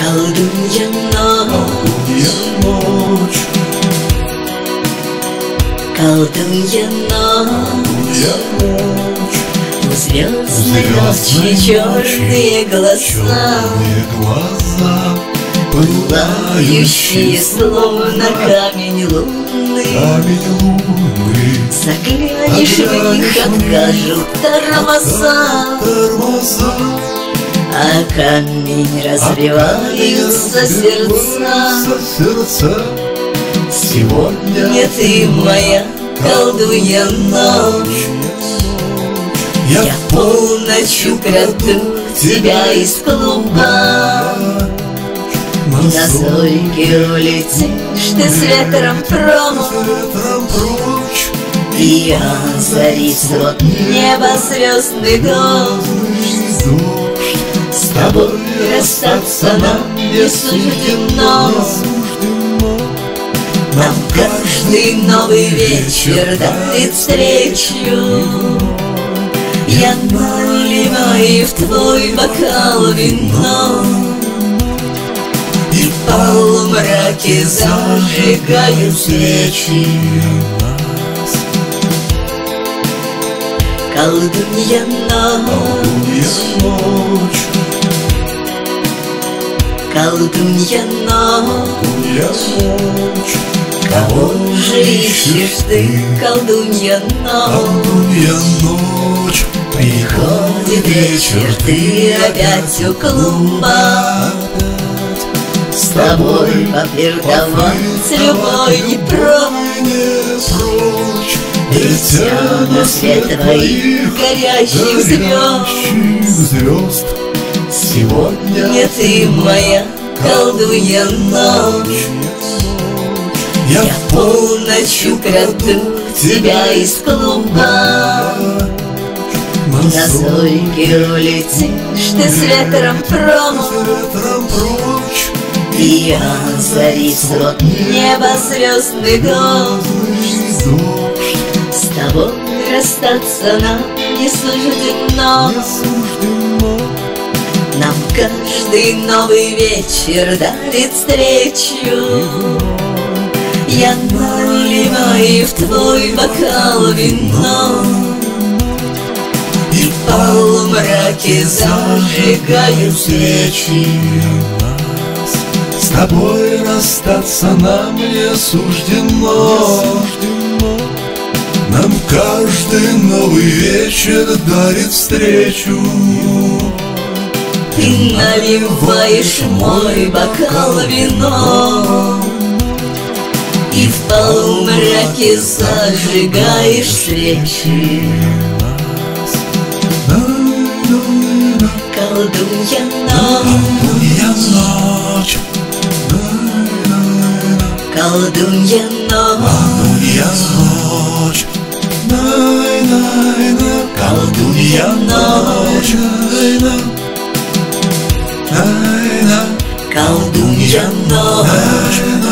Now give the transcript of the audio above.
Колдунья ночь, колдунья ночь, у звездной ночи черные глаза, пылающие словно камень лунный. Заглянешь в них, откажут тормоза, а камень разбиваются сердца. Сегодня ты моя колдунья ночь, я полночь украду тебя из клуба. На зорьке улетишь ты с ветром прочь, и озарит свод неба звездный дождь. С тобой расстаться нам не суждено, нам каждый новый вечер дарит встречу. Я наливаю в твой бокал вино, и в полумраке зажигаю свечи. Колдунья ночь, колдунья ночь, кого же ищешь ты, колдунья ночь? Приходит вечер, ты опять у клуба, с тобой пофлиртовать любой не прочь. Летя на свет твоих горящих звезд, сегодня ты моя колдунья ночь, я в полночь украду тебя из клуба. На зорьке улетишь ты с ветром прочь, и озарит свод неба звездный дождь. С тобой расстаться нам не суждено, нам каждый новый вечер дарит встречу. Я наливаю в твой бокал вино, и в полумраке зажигаю свечи. С тобой расстаться нам не суждено, нам каждый новый вечер дарит встречу. Ты наливаешь мой бокал вино, и в полумраке зажигаешь свечи. Колдунья ночь, колдунья ночь, колдунья ночь, колдунья ночь.